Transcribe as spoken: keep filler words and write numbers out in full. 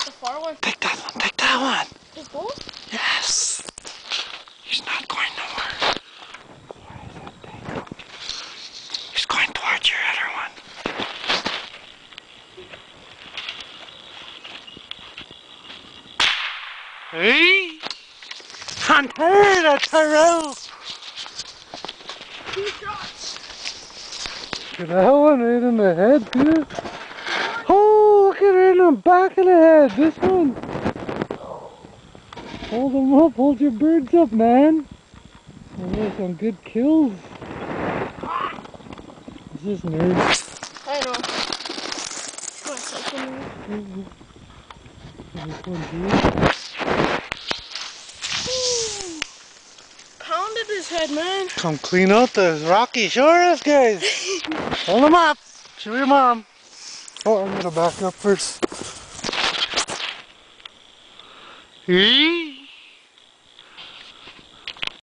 the far one. Take that one, take that one. Just go? Yes. He's not going nowhere. He's going towards your other one. Hey! Hunter, that's Tyrell! Two shots. Look at that one right in the head, too. Oh, look at it in the back of the head. This one. Hold them up. Hold your birds up, man. Oh, those some good kills. Is this nerd? I know. What, something? This one, too. Pounded his head, man. Come clean out the rocky shores, guys. Hold them up. Show your mom. Oh, I'm gonna back up first. Hey.